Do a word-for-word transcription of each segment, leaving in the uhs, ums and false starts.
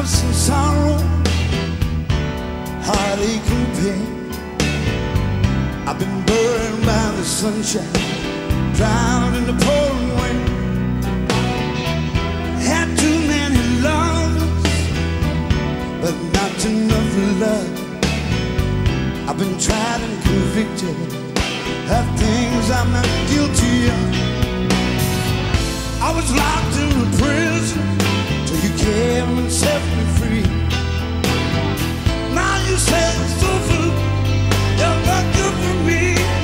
sadness and sorrow, heartache and pain. I've been burned by the sunshine, drowned in the pouring rain. Had too many lovers, but not enough love. I've been tried and convicted of things I'm not guilty of. I was locked in a prison till you came and set me free. Now you say it's over, you're not good for me.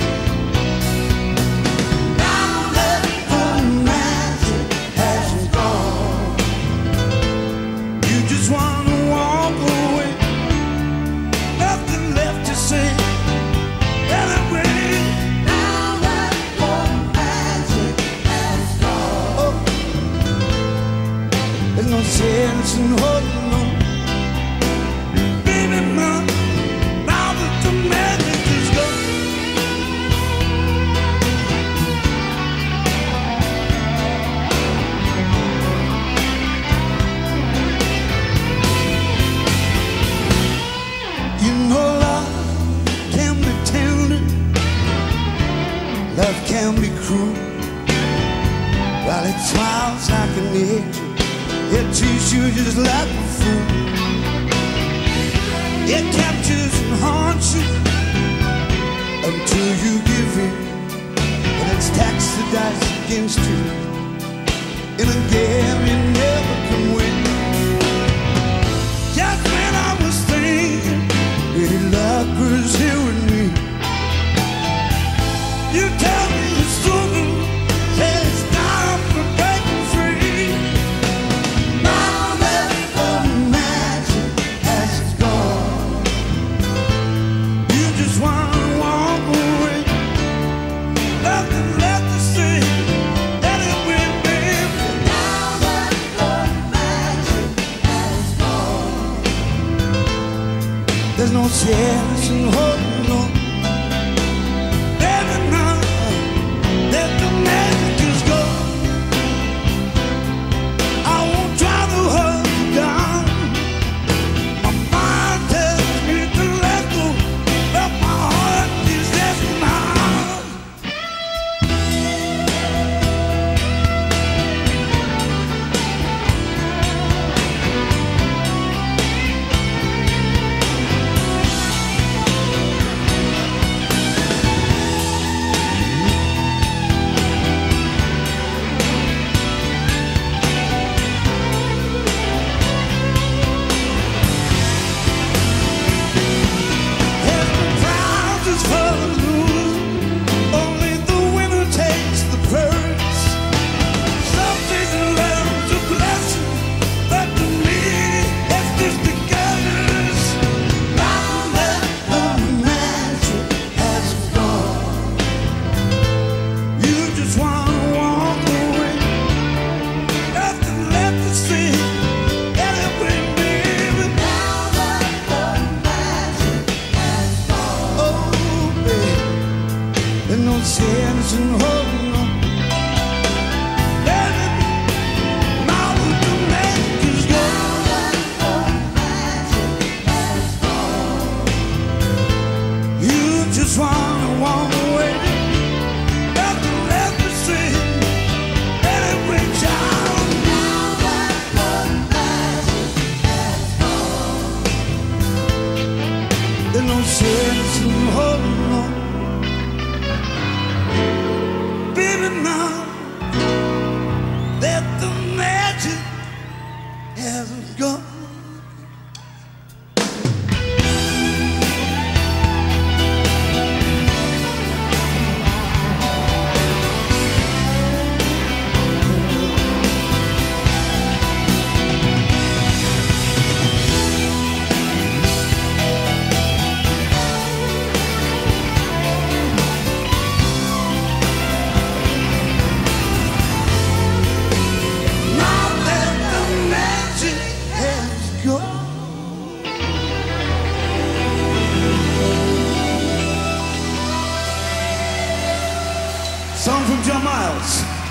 Now that the magic has gone, you just wanna walk away, nothing left to say. Anyway, now that the magic has gone, oh, there's no sense in holding on. Baby, now, now that the magic is gone. You know love can be tender, love can be cruel. While it smiles like an angel, it treats you just like a fool. It captures and haunts you until you give in, and it stacks the dice against you in a game you never can win. Just when I was thinking really love was here with me, you tell me it's over, say it's time for breaking free. Now that the magic has gone, you just wanna walk away, nothing left to say. Anyway, baby, now that the magic has gone, there's no sense in holding on. Baby, now that the magic is gone, I won't try to hold you down. My mind tells me to let go, but my heart is asking how. No sense in holding on. Baby, now that the magic is gone, you just wanna walk away, nothing left to say. Anyway, child, now that the magic has gone, there's no sense in holding on. Baby, now that the magic hasn't gone. Song from John Miles.